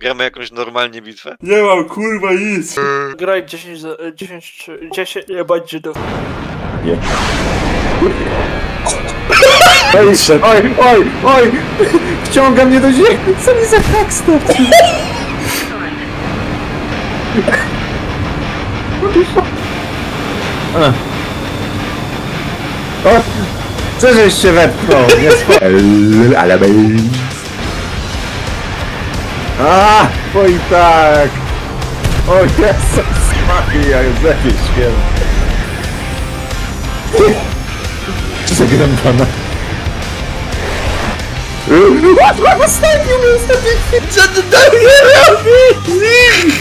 Gramy jakąś normalnie bitwę? Nie mam kurwa nic. Graj 10 będzie do... Nie. Oj! Wciąga mnie do ziemi! Co mi za hackstep? O! Co żeś się wepchnął? Nie ale a, bo i tak! O Jezus Maria, Józefie święty! Zagram pana. Ostatnio mnie ostatnio! Co ty tam nie robisz?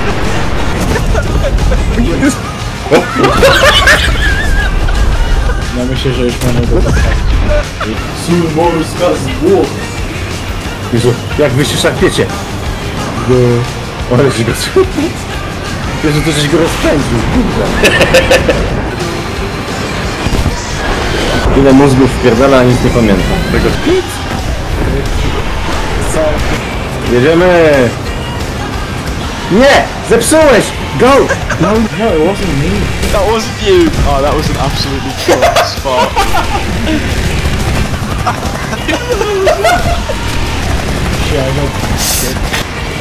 Ja myślę, że już mamy go Sól morska z Włoch! Jezu, jak wy się szarpiecie? Ale się go... Jezu, to żeś go rozpędził, kurde. Ile mózgów wpierdala, a nic nie pamiętam. Tego nic? Co? Jedziemy! Nie! Zepsułeś! Go! No, it wasn't me. That wasn't you! Oh, that was an absolutely correct spot. Shit, I know.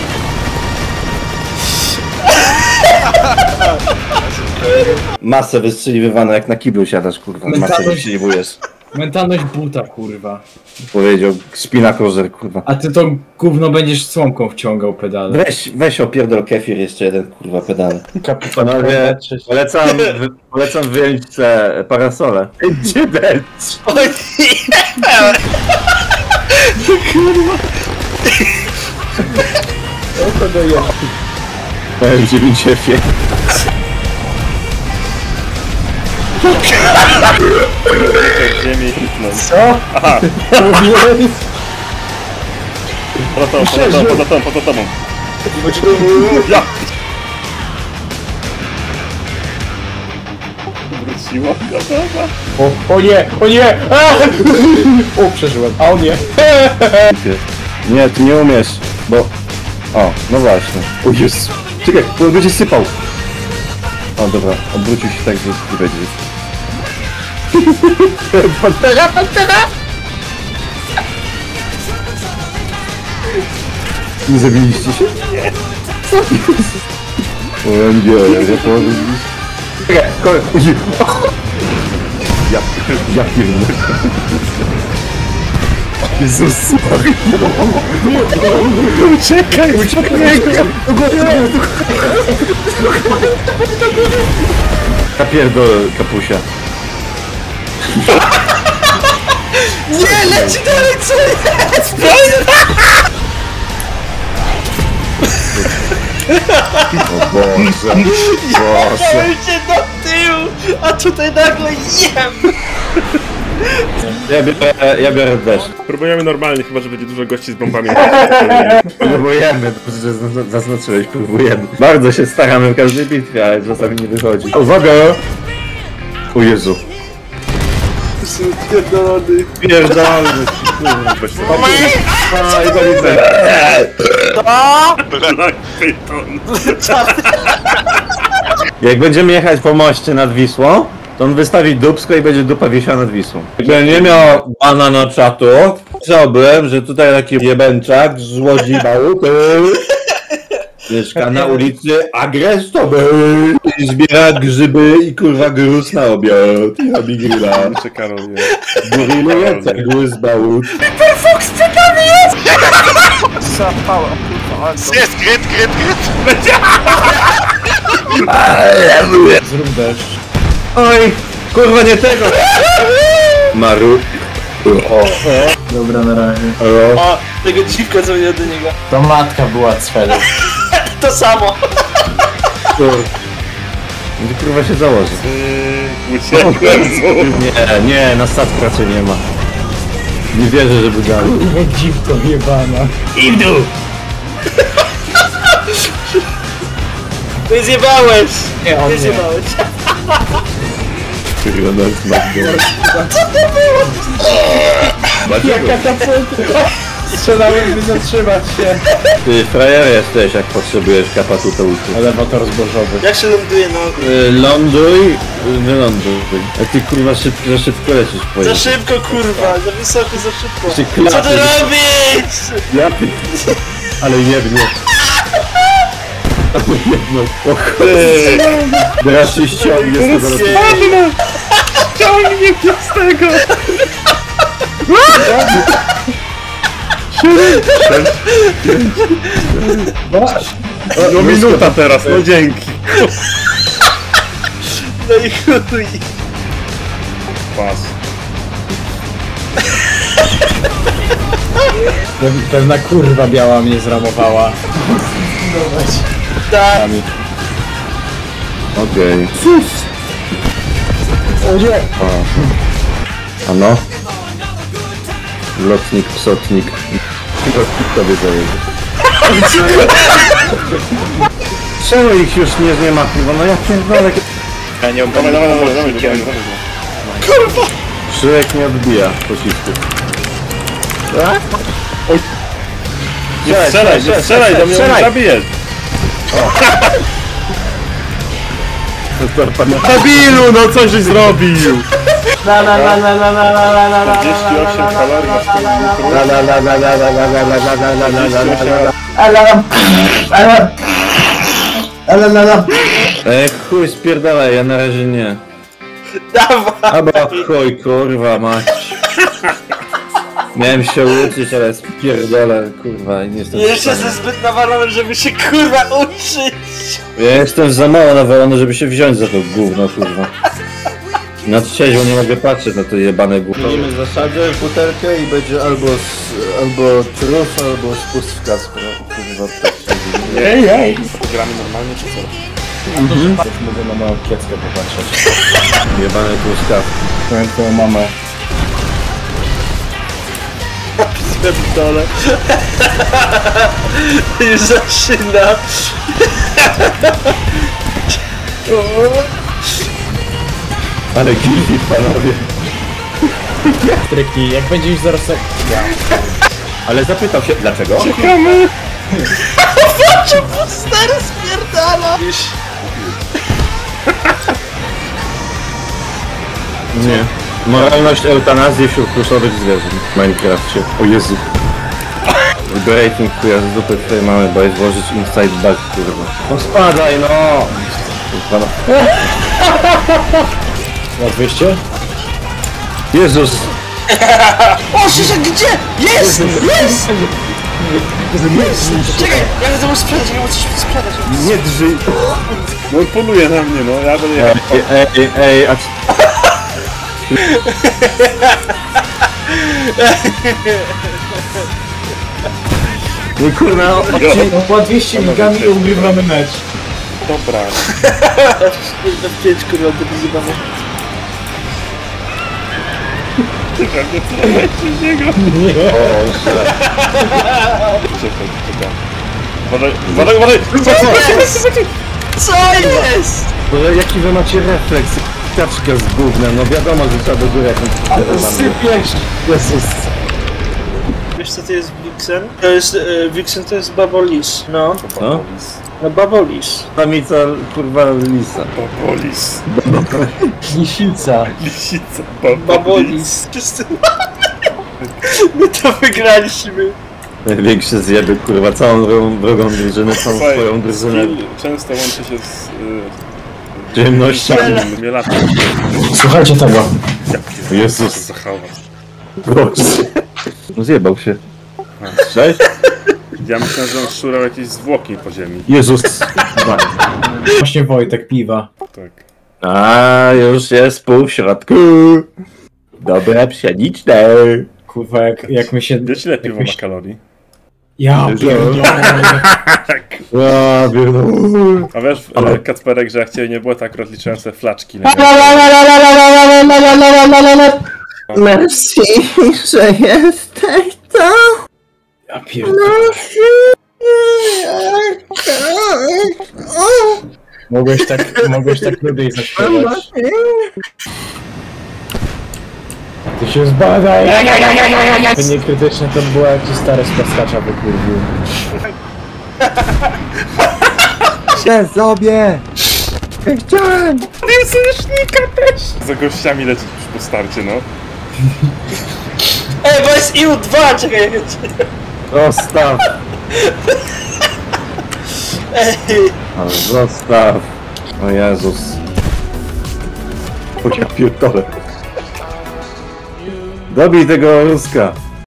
Masę wystrzeliwywane, jak na kiblu siadasz, kurwa. Masę wystrzeliwujesz. Mentalność buta, kurwa. Powiedział spinakozer, kurwa. A ty to gówno będziesz słomką wciągał pedale. Weź opierdol kefir, jeszcze jeden, kurwa, pedale. Panowie, polecam wyjąć te parasole. Gdzie deć? O nie! O to daje. Gdzie mi ciepie? Ziemi hitnął. Co? Aha. Mówiłem. Poza tobą. Ja! Wróciło. O nie! O nie! A! O, przeżyłem. A on nie. Nie, ty nie umiesz, bo... O, no właśnie. O Jezu. Czekaj, bo on będzie sypał. O, dobra, odwrócił się tak, że nie będzie. Pantera! Nie zabiliście się? Nie. Co? O, nie położysz. Czekaj, kolej. Ja pierdolę. Jezus Maria. Uciekaj! Ja pierdolę, kapusia. Nie, leci dalej, co jest? O Boże. Jechałem się do tyłu, a tutaj nagle jem! Ja biorę deszcz. Próbujemy normalnie, chyba że będzie dużo gości z bombami. Próbujemy, dobrze, że zaznaczyłeś, próbujemy. Bardzo się staramy w każdej bitwie, ale czasami nie wychodzi. Uwaga! O Jezu. Pierdolony, kurwa. I to widzę. Jak będziemy jechać po moście nad Wisłą, to on wystawi dupsko i będzie dupa wisiała nad Wisłą. Jakbym nie miał bana na czatu, chciałbym, że tutaj taki jebęczak z Łodzi Bałuty mieszka na ulicy Agrestowej i zbiera grzyby i kurwa gruz na obiad i robi grilla. Karol, Grilluje cegły z Bałut. Fox, co tam jest? Zapała, kurwa, Jest, gryt! Zrób deszcz. Oj, kurwa nie tego! Maru. Dobra, na razie. O, tego dziwka co mnie do niego. To matka była cfelem. To samo. Gdzie kurwa się założy? Nie, na statku raczej nie ma. Nie wierzę, żeby dali. No dziwko jebana. Ty zjebałeś! Nie, on Ty nie. zjebałeś. Kurwa, no jest McDonald's. Co to było? Jaka ta Strzelałem, by zatrzymać się. Ty frajer jesteś, jak potrzebujesz kapatułki. Elewator zbożowy. Jak się ląduje, no? Ląduj, wyląduj. A ty kurwa za szybko lecisz Za pojedziesz. szybko, kurwa, za wysoko, za szybko. Ty Co klapy, ty robisz? Ja ale jebnie. Ale jedno, o chuj. Teraz się ściągnie z tego Ej, Ciągnie mnie z tego! No minuta teraz, no dzięki. No i chuj. Pas. Pewna kurwa biała mnie zramowała. Tak. Okej. O nie! A no? Lotnik, psotnik. Lotnik tobie zajedzie. Czemu ich już nie ma chyba? No ja pierdolę. Ja nie Dawaj, dawaj, dawaj, dawaj, dawaj, dawaj. Szyłek nie odbija pocisku. Nie strzelaj, nie strzelaj, do mnie strzelaj. zabijesz. Torpana. Debilu, no coś żeś zrobił! 48 kalorii na Chuj spierdalaj, ja na razie nie. Dawaj. Albo chuj, kurwa mać. Miałem się uczyć, ale spierdolę, kurwa, i nie jestem w Jeszcze stanie. jestem zbyt nawalony, żeby się, kurwa, uczyć. Ja jestem za mało nawalony, żeby się wziąć za to gówno, kurwa. Na trzeźwo nie mogę patrzeć na to jebane gówno. Zmienimy zasadę, butelkę i będzie albo truf, albo spust w kasku. Kurwa, tak się dzieje. Ej! Gramy normalnie czy co? Też mogę na moją kieckę popatrzeć. Jebane truskawki. Powiem twoją mamę. Dole. Już zaczyna. Ale gildi, panowie. Tryki, jak będzie już zaraz tak... Ale zapytał się, dlaczego? Stary spierdala. Nie. Moralność eutanazji wśród pluszowych zwierząt w Minecrafcie. O Jezu. Rating chuja z dupy twojej mamy, bo jest włożyć inside bug, kurwa. No spadaj, no! Kurwa, no. Na 200? Jezus! O, Krzysiek, gdzie? Jest! Jest! Czekaj, ja chcę mu sprzedać, ja mu coś sprzedać. Nie drżyj! No poluje na mnie, no ja będę jechał. Ej, a... No kurna, no, No po 200 migami i ugrywamy mecz. Dobra. Na 5, kurwa, to wyzywamy. Czekaj, czekaj. Uważaj, uważaj! Co jest? Boże, jaki wy macie refleks? Taczka z gównem, no wiadomo, że trzeba do góry jakąś... Sypiesz! Jezus. Wiesz co to jest Vixen? To jest, Vixen to jest babolis. No, No? no babolis. Samica, kurwa, lisa. Babolis. Lisica. Lisica. Babolis. Wszyscy my to wygraliśmy. Największe zjeby, kurwa, całą drugą drużynę, całą swoją drużynę. Skill często łączy się z... Ciemnością. Mielatem. Słuchajcie tego. Jezus. Za hałas. Proszę. No zjebał się. Cześć? Ja myślałem, że on szurał jakieś zwłoki po ziemi. Jezus. Właśnie Wojtek piwa. Tak. A już jest pół w środku. Dobre, pszeniczne. Kurwa, jak my się... Wiecie ile piwo jak ma my się... kalorii? Ja pierdolę. A, pierdolę. A wiesz, Kacperek, że jak ciebie nie było, tak akurat liczyłem sobie flaczki. Nie? Merci, że jesteś to. Ja pierdolę. Mogłeś tak rudej zaśpiewać. Ty się zbadaj! Niekrytyczne to było jak ci stary z plaskacza wykurwił. Się sobie! Ja chciałem! Za gościami lecieć już po starcie, no. Ej, bo jest IU-2, czekaj, jak cię... Zostaw! Ej, Ale zostaw! O Jezus. O ja pierdolę. Dobij tego Ruska.